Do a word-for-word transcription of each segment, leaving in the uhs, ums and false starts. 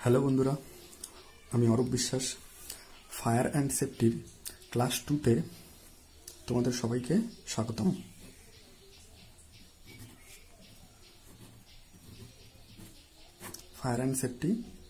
Hello বন্ধুরা, আমি Arup Biswas. Fire and সেফটির ক্লাস টুতে তোমাদের সবাইকে স্বাগতম। Fire and safety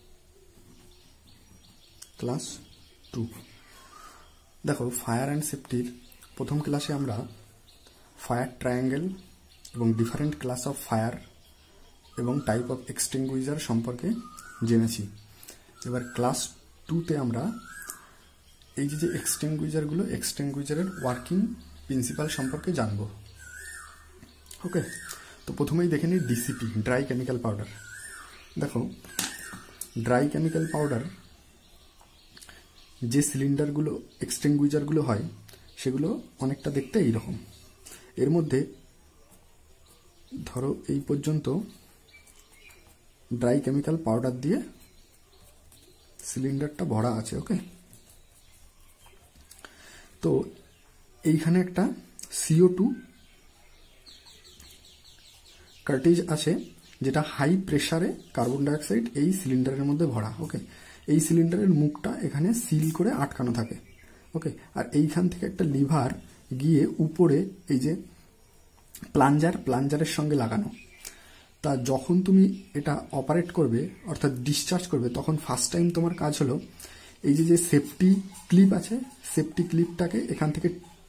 class two. দেখো, ফায়ার অ্যান্ড সেফটির প্রথম ক্লাসে আমরা ফায়ার ট্রায়াঙ্গেল এবং ডিফারেন্ট ক্লাস অফ ফায়ার এবং টাইপ অফ এক্সটিংগুইজার সম্পর্কে জেনেছি। এবার ক্লাস টুতে আমরা এই যে যে এক্সটিংগুইজারগুলো এক্সটিংগুইজারের ওয়ার্কিং প্রিন্সিপাল সম্পর্কে জানব। ওকে, তো প্রথমেই দেখে নিই ডিসিপি, ড্রাই কেমিক্যাল পাউডার। দেখো, ড্রাই কেমিক্যাল পাউডার যে সিলিন্ডারগুলো এক্সটিংগুইজারগুলো হয় সেগুলো অনেকটা দেখতে এইরকম। এর মধ্যে ধরো এই পর্যন্ত ড্রাই কেমিক্যাল পাউডার দিয়ে সিলিন্ডারটা ভরা আছে। ওকে, তো এইখানে একটা সিও টু কার্টেজ আছে যেটা হাই প্রেসারে কার্বন ডাইঅক্সাইড এই সিলিন্ডারের মধ্যে ভরা। ওকে, এই সিলিন্ডারের মুখটা এখানে সিল করে আটকানো থাকে। ওকে, আর এইখান থেকে একটা লিভার গিয়ে উপরে এই যে প্লাঞ্জার প্লাঞ্জারের সঙ্গে লাগানো। তা যখন তুমি এটা অপারেট করবে অর্থাৎ ডিসচার্জ করবে, তখন ফার্স্ট টাইম তোমার কাজ হলো এই যে যে সেফটি ক্লিপ আছে, সেফটি ক্লিপটাকে এখান থেকে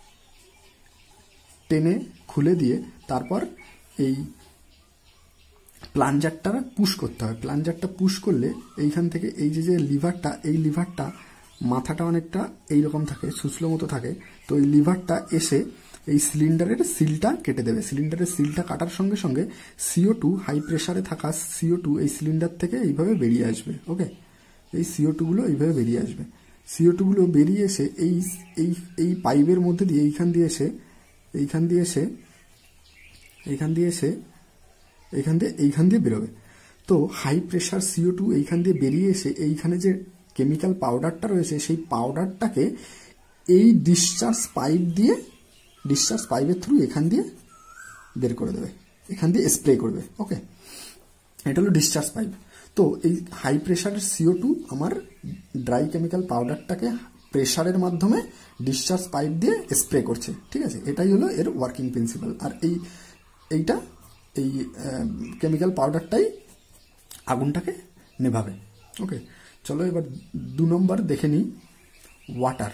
টেনে খুলে দিয়ে তারপর এই প্লাঞ্জারটা পুশ করতে হয়। প্লাঞ্জারটা পুশ করলে এইখান থেকে এই যে যে লিভারটা, এই লিভারটা মাথাটা অনেকটা এইরকম থাকে, সুসলো মতো থাকে। তো এই লিভারটা এসে এই সিলিন্ডারের সিলটা কেটে দেবে। সিলিন্ডারের সিলটা কাটার সঙ্গে সঙ্গে সিও টু, হাই প্রেসারে থাকা সিও টু এই সিলিন্ডার থেকে এইভাবে বেরিয়ে আসবে। ওকে, এই সিও টুগুলো এইভাবে বেরিয়ে আসবে। সিও টুগুলো বেরিয়ে এসে এই এই এই পাইপের মধ্যে দিয়ে এইখান দিয়ে এসে এইখান দিয়ে এসে এইখান দিয়ে এসে এইখান দিয়ে এইখান দিয়ে বেরোবে। তো হাই প্রেসার সিও টু এইখান দিয়ে বেরিয়ে এসে এইখানে যে কেমিক্যাল পাউডারটা রয়েছে সেই পাউডারটাকে এই ডিসচার্জ পাইপ দিয়ে ডিসচার্জ পাইপের থ্রু এখান দিয়ে বের করে দেবে, এখান দিয়ে স্প্রে করবে। ওকে, এটা হলো ডিসচার্জ পাইপ। তো এই হাই প্রেসারের সিও টু আমার ড্রাই কেমিক্যাল পাউডারটাকে প্রেসারের মাধ্যমে ডিসচার্জ পাইপ দিয়ে স্প্রে করছে। ঠিক আছে, এটাই হলো এর ওয়ার্কিং প্রিন্সিপাল। আর এই এইটা এই কেমিক্যাল পাউডারটাই আগুনটাকে নেভাবে। ওকে, চলো এবার দু নম্বর দেখে নিই, ওয়াটার।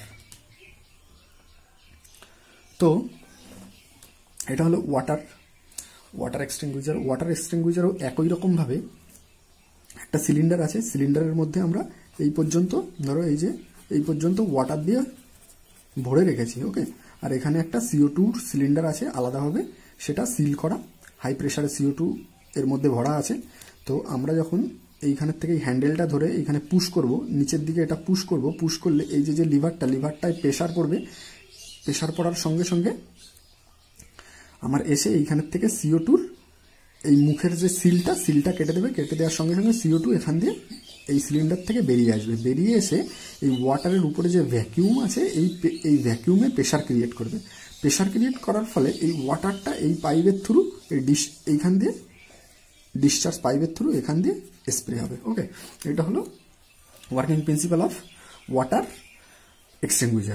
তো এটা হলো ওয়াটার ওয়াটার এক্সটিংগুইজার। ওয়াটার এক্সটিংগুইজারও একই রকমভাবে একটা সিলিন্ডার আছে। সিলিন্ডারের মধ্যে আমরা এই পর্যন্ত ধরো এই যে এই পর্যন্ত ওয়াটার দিয়ে ভরে রেখেছি। ওকে, আর এখানে একটা সিও টু সিলিন্ডার আছে আলাদাভাবে, সেটা সিল করা, হাই প্রেসারে সিও টু এর মধ্যে ভরা আছে। তো আমরা যখন এইখানের থেকে এই হ্যান্ডেলটা ধরে এইখানে পুশ করব, নিচের দিকে এটা পুশ করব, পুশ করলে এই যে যে লিভারটা লিভারটায় প্রেসার পড়বে। প্রেসার পড়ার সঙ্গে সঙ্গে আমার এসে এইখানের থেকে সিও টুর এই মুখের যে সিলটা সিলটা কেটে দেবে। কেটে দেওয়ার সঙ্গে সঙ্গে সিও টু এখান দিয়ে এই সিলিন্ডার থেকে বেরিয়ে আসবে। বেরিয়ে এসে এই ওয়াটারের উপরে যে ভ্যাকিউম আছে এই এই ভ্যাকিউমে প্রেসার ক্রিয়েট করবে। প্রেসার ক্রিয়েট করার ফলে এই ওয়াটারটা এই পাইপের থ্রু এই ডিশ এইখান দিয়ে ডিসচার্জ পাইপের থ্রু এখান দিয়ে স্প্রে হবে। ওকে, এটা হলো working principle of water extinguisher.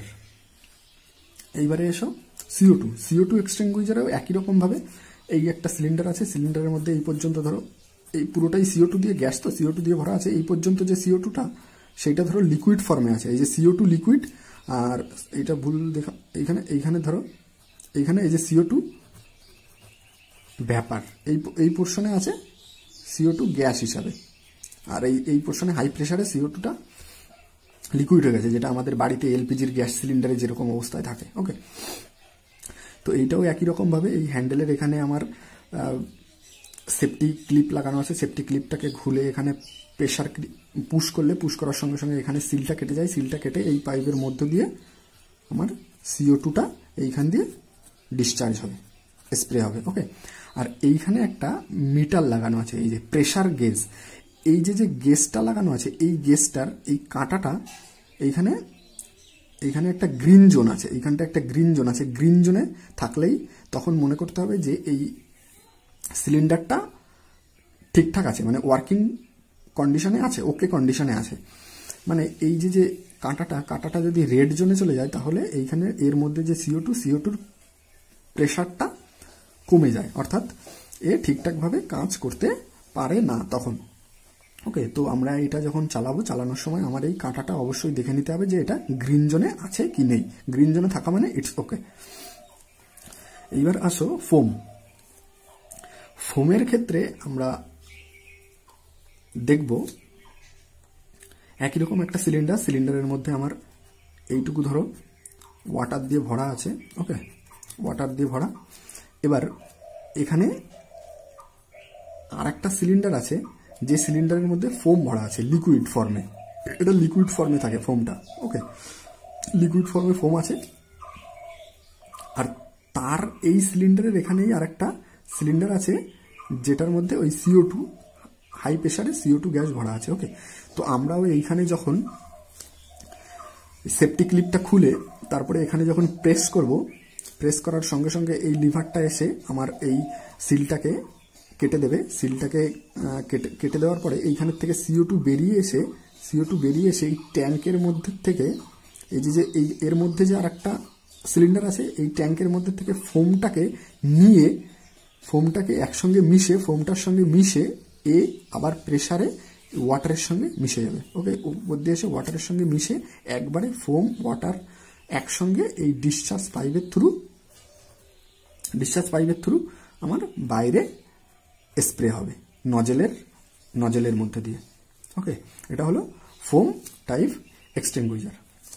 এইবারে এসো সিও টু। সিও টু এক্সটিংগুইজারেও একই রকমভাবে এই একটা সিলিন্ডার আছে। সিলিন্ডারের মধ্যে এই পর্যন্ত ধরো এই পুরোটাই সিও টু দিয়ে গ্যাস, তো সিও টু দিয়ে ভরা আছে। এই পর্যন্ত যে সিও টুটা সেইটা ধরো লিকুইড ফর্মে আছে, এই যে সিও টু লিকুইড। আর এইটা ভুল দেখা, এইখানে এইখানে ধরো এইখানে এই যে সিও টু ভ্যাপার, এই এই পোর্শনে আছে সিও টু গ্যাস হিসাবে। আর এই এই পোর্শনে হাই প্রেসারে সিও টুটা লিকুইড হয়ে গেছে, যেটা আমাদের বাড়িতে এলপিজির গ্যাস সিলিন্ডারে যেরকম অবস্থায় থাকে। ওকে, তো এইটাও একই রকমভাবে এই হ্যান্ডেলের এখানে আমার সেফটি ক্লিপ লাগানো আছে। সেফটি ক্লিপটাকে খুলে এখানে প্রেসার পুশ করলে, পুশ করার সঙ্গে সঙ্গে এখানে সিলটা কেটে যায়। সিলটা কেটে এই পাইপের মধ্য দিয়ে আমার সিও টুটা এইখান দিয়ে ডিসচার্জ হবে, স্প্রে হবে। ওকে, আর এইখানে একটা মিটার লাগানো আছে, এই যে প্রেসার গেজ। এই যে যে গেজটা লাগানো আছে এই গেজটার এই কাঁটাটা এইখানে এইখানে একটা গ্রিন জোন আছে, এইখানটা একটা গ্রিন জোন আছে। গ্রিন জোনে থাকলেই তখন মনে করতে হবে যে এই সিলিন্ডারটা ঠিকঠাক আছে, মানে ওয়ার্কিং কন্ডিশনে আছে, ওকে কন্ডিশনে আছে। মানে এই যে যে কাঁটাটা কাঁটাটা যদি রেড জোনে চলে যায় তাহলে এইখানে এর মধ্যে যে সিও টু সিও টুর প্রেশারটা কমে যায়, অর্থাৎ এ ঠিকঠাকভাবে কাজ করতে পারে না তখন। ওকে, তো আমরা এটা যখন চালাবো, চালানোর সময় আমার এই কাঁটাটা অবশ্যই দেখে নিতে হবে যে এটা গ্রিন জোনে আছে কি নেই। গ্রিন জোনে থাকা মানে ইটস ওকে। এইবার আসো ফোম। ফোমের ক্ষেত্রে আমরা দেখব একই রকম একটা সিলিন্ডার, সিলিন্ডারের মধ্যে আমার এইটুকু ধরো ওয়াটার দিয়ে ভরা আছে। ওকে, ওয়াটার দিয়ে ভরা। এবার এখানে আর একটা সিলিন্ডার আছে, যে সিলিন্ডারের মধ্যে ফোম ভরা আছে লিকুইড ফর্মে। এটা লিকুইড ফর্মে থাকে ফোমটা। ওকে, লিকুইড ফর্মে ফোম আছে। আর তার এই সিলিন্ডারের এখানেই আর একটা সিলিন্ডার আছে যেটার মধ্যে ওই সিও টু, হাই প্রেশারে সিও টু গ্যাস ভরা আছে। ওকে, তো আমরাও এইখানে যখন সেফটি ক্লিপটা খুলে তারপরে এখানে যখন প্রেস করব, প্রেস করার সঙ্গে সঙ্গে এই লিভারটা এসে আমার এই সিলটাকে কেটে দেবে। সিলটাকে কেটে কেটে দেওয়ার পরে এইখানের থেকে সিও টু বেরিয়ে এসে সিও টু বেরিয়ে এসে এই ট্যাঙ্কের মধ্যে থেকে এই যে যে এই এর মধ্যে যে আর একটা সিলিন্ডার আছে, এই ট্যাঙ্কের মধ্যে থেকে ফোমটাকে নিয়ে ফোমটাকে একসঙ্গে মিশে ফোমটার সঙ্গে মিশে এ আবার প্রেসারে ওয়াটারের সঙ্গে মিশে যাবে। ওকে, উপর দিয়ে এসে ওয়াটারের সঙ্গে মিশে একবারে ফোম ওয়াটার একসঙ্গে এই ডিসচার্জ পাইপের থ্রু ডিসচার্জ পাইপের থ্রু আমার বাইরে স্প্রে হবে নজেলের নজেলের মধ্যে দিয়ে। ওকে, এটা হলো ফোম টাইপ এক্সটিংগুইজার।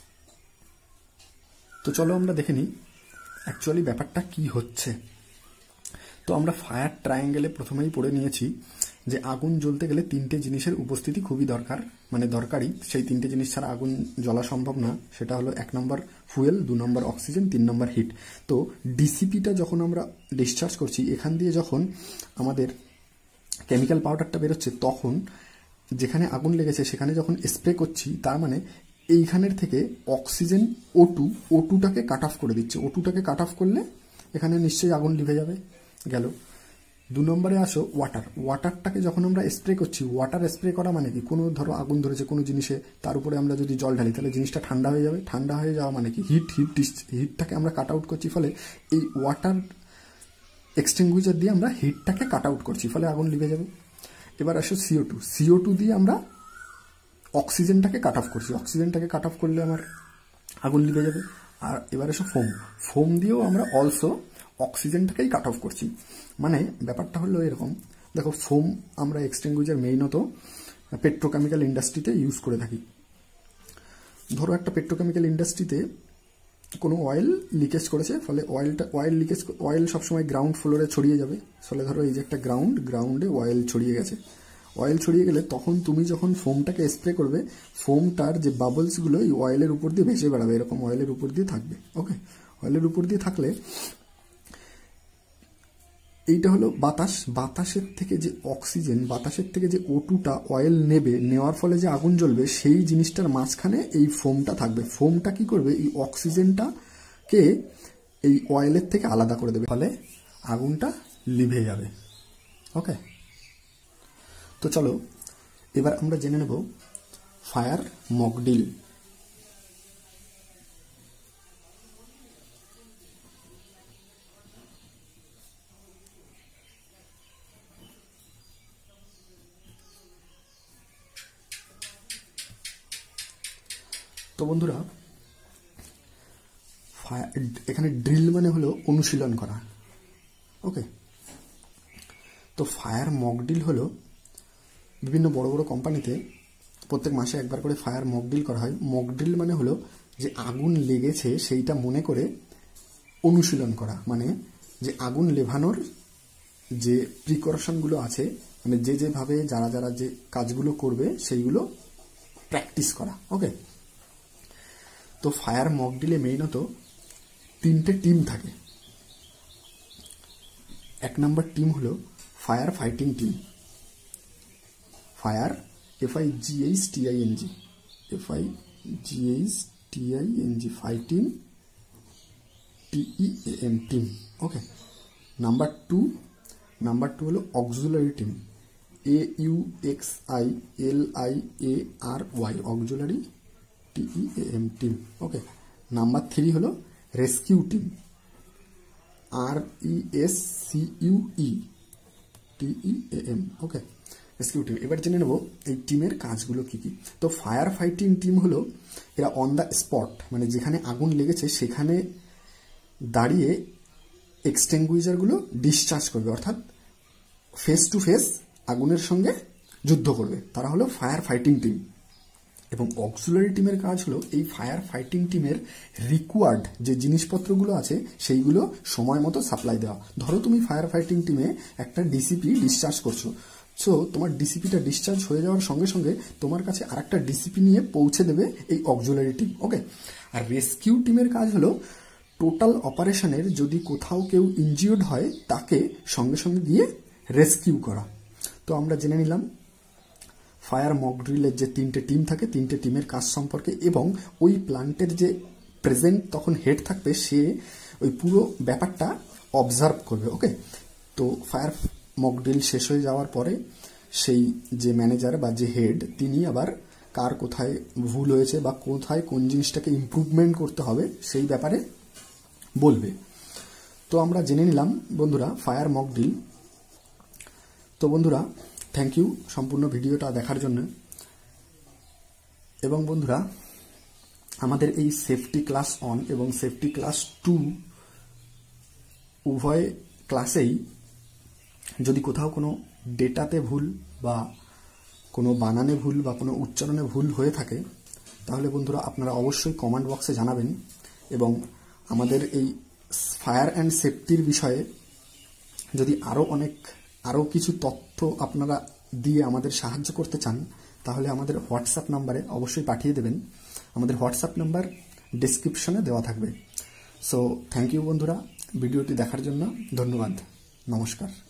তো চলো আমরা দেখে নিই অ্যাকচুয়ালি ব্যাপারটা কি হচ্ছে। তো আমরা ফায়ার ট্রায়াঙ্গেলে প্রথমেই পড়ে নিয়েছি যে আগুন জ্বলতে গেলে তিনটে জিনিসের উপস্থিতি খুবই দরকার, মানে দরকারি। সেই তিনটে জিনিস ছাড়া আগুন জ্বলা সম্ভব না। সেটা হলো এক নম্বর ফুয়েল, দু নম্বর অক্সিজেন, তিন নম্বর হিট। তো ডিসিপিটা যখন আমরা ডিসচার্জ করছি, এখান দিয়ে যখন আমাদের কেমিক্যাল পাউডারটা বেরোচ্ছে, তখন যেখানে আগুন লেগেছে সেখানে যখন স্প্রে করছি, তার মানে এইখানের থেকে অক্সিজেন ও টু ও টুটাকে কাট অফ করে দিচ্ছে। ও টুটাকে কাট অফ করলে এখানে নিশ্চয়ই আগুন লিভে যাবে। গেল। দু নম্বরে আসো ওয়াটার। ওয়াটারটাকে যখন আমরা স্প্রে করছি, ওয়াটার স্প্রে করা মানে কি, কোনো ধরো আগুন ধরেছে কোনো জিনিসে, তার উপরে আমরা যদি জল ঢালি তাহলে জিনিসটা ঠান্ডা হয়ে যাবে। ঠান্ডা হয়ে যাওয়া মানে কি, হিট হিট হিটটাকে আমরা কাট আউট করছি, ফলে এই ওয়াটার এক্সটিংগুইজার দিয়ে আমরা হিটটাকে কাট আউট করছি, ফলে আগুন লিভে যাবে। এবার আসো সিও টু। সিও টু দিয়ে আমরা অক্সিজেনটাকে কাট অফ করছি, অক্সিজেনটাকে কাট অফ করলে আমার আগুন লিভে যাবে। আর এবার এসো ফোম। ফোম দিয়েও আমরা অলসো অক্সিজেনটাকেই কাট অফ করছি। মানে ব্যাপারটা হলো এরকম, দেখো ফোম আমরা এক্সটিংগুইজার মেইনত পেট্রোকেমিক্যাল ইন্ডাস্ট্রিতে ইউজ করে থাকি। ধরো একটা পেট্রোকেমিক্যাল ইন্ডাস্ট্রিতে কোনো অয়েল লিকেজ করেছে, ফলে অয়েলটা অয়েল লিকেজ অয়েল সবসময় গ্রাউন্ড ফ্লোরে ছড়িয়ে যাবে। ফলে ধরো এই যে একটা গ্রাউন্ড, গ্রাউন্ডে অয়েল ছড়িয়ে গেছে। অয়েল ছড়িয়ে গেলে তখন তুমি যখন ফোমটাকে স্প্রে করবে, ফোমটার যে বাবলসগুলো এই অয়েলের উপর দিয়ে ভেসে বেড়াবে, এরকম অয়েলের উপর দিয়ে থাকবে। ওকে, অয়েলের উপর দিয়ে থাকলে এইটা হলো বাতাস। বাতাসের থেকে যে অক্সিজেন, বাতাসের থেকে যে ও টুটা অয়েল নেবে, নেওয়ার ফলে যে আগুন জ্বলবে, সেই জিনিসটার মাঝখানে এই ফোমটা থাকবে। ফোমটা কি করবে, এই অক্সিজেনটাকে এই অয়েলের থেকে আলাদা করে দেবে, ফলে আগুনটা লিভে যাবে। ওকে, তো চলো এবার আমরা জেনে নেব ফায়ার মকডিল। তো বন্ধুরা, এখানে ড্রিল মানে হলো অনুশীলন করা। ওকে, তো ফায়ার মকডিল হলো বিভিন্ন বড় বড় কোম্পানিতে প্রত্যেক মাসে একবার করে ফায়ার মকডিল করা হয়। মকডিল মানে হলো যে আগুন লেগেছে সেইটা মনে করে অনুশীলন করা, মানে যে আগুন লেভানোর যে প্রিকশনগুলো আছে, মানে যে যেভাবে যারা যারা যে কাজগুলো করবে সেইগুলো প্র্যাকটিস করা। ওকে, তো ফায়ার মকডিলে মেইনত তিনটে টিম থাকে। এক নম্বর টিম হলো fire fighting team. Fire F I G H T I N G F I G H T I N G fighting T E M team. Okay, number two number two হলো auxiliary team. A U X I L I A R Y, auxiliary T E A M, team. Okay, number three হলো rescue team, R E S C U E T E A M. Okay, rescue team. এবার জেনে নেব এই টিমের কাজগুলো কি কি। তো ফায়ার ফাইটিং টিম হলো এরা অন দ্য স্পট, মানে যেখানে আগুন লেগেছে সেখানে দাঁড়িয়ে এক্সটিংগুইজারগুলো ডিসচার্জ করবে, অর্থাৎ ফেস টু ফেস আগুনের সঙ্গে যুদ্ধ করবে, তারা হলো ফায়ার ফাইটিং টিম। এবং অক্সিলারি টিমের কাজ হলো এই ফায়ার ফাইটিং টিমের রিকোয়ার্ড যে জিনিসপত্রগুলো আছে সেইগুলো সময় মতো সাপ্লাই দেওয়া। ধরো তুমি ফায়ার ফাইটিং টিমে একটা ডিসিপি ডিসচার্জ করছো, সো তোমার ডিসিপিটা ডিসচার্জ হয়ে যাওয়ার সঙ্গে সঙ্গে তোমার কাছে আর একটা ডিসিপি নিয়ে পৌঁছে দেবে এই অক্সিলারি টিম। ওকে, আর রেস্কিউ টিমের কাজ হলো টোটাল অপারেশনের যদি কোথাও কেউ ইনজিওর্ড হয় তাকে সঙ্গে সঙ্গে গিয়ে রেস্কিউ করা। তো আমরা জেনে নিলাম ফায়ার মক ড্রিলের যে তিনটে টিম থাকে, তিনটে টিমের কাজ সম্পর্কে, এবং ওই প্ল্যান্টের যে প্রেজেন্ট তখন হেড থাকবে সে ওই পুরো ব্যাপারটা অবজার্ভ করবে। ওকে, তো ফায়ার মক ড্রিল শেষ হয়ে যাওয়ার পরে সেই যে ম্যানেজার বা যে হেড তিনি আবার কার কোথায় ভুল হয়েছে বা কোথায় কোন জিনিসটাকে ইমপ্রুভমেন্ট করতে হবে সেই ব্যাপারে বলবে। তো আমরা জেনে নিলাম বন্ধুরা ফায়ার মক ড্রিল। তো বন্ধুরা থ্যাংক ইউ সম্পূর্ণ ভিডিওটা দেখার জন্য। এবং বন্ধুরা আমাদের এই সেফটি ক্লাস অন এবং সেফটি ক্লাস টু উভয় ক্লাসেই যদি কোথাও কোনো ডেটাতে ভুল বা কোনো বানানে ভুল বা কোনো উচ্চারণে ভুল হয়ে থাকে তাহলে বন্ধুরা আপনারা অবশ্যই কমেন্ট বক্সে জানাবেন। এবং আমাদের এই ফায়ার অ্যান্ড সেফটির বিষয়ে যদি আরও অনেক আরও কিছু তথ্য আপনারা দিয়ে আমাদের সাহায্য করতে চান তাহলে আমাদের হোয়াটসঅ্যাপ নাম্বারে অবশ্যই পাঠিয়ে দেবেন। আমাদের হোয়াটসঅ্যাপ নাম্বার ডেসক্রিপশনে দেওয়া থাকবে। সো থ্যাংক ইউ বন্ধুরা ভিডিওটি দেখার জন্য, ধন্যবাদ, নমস্কার।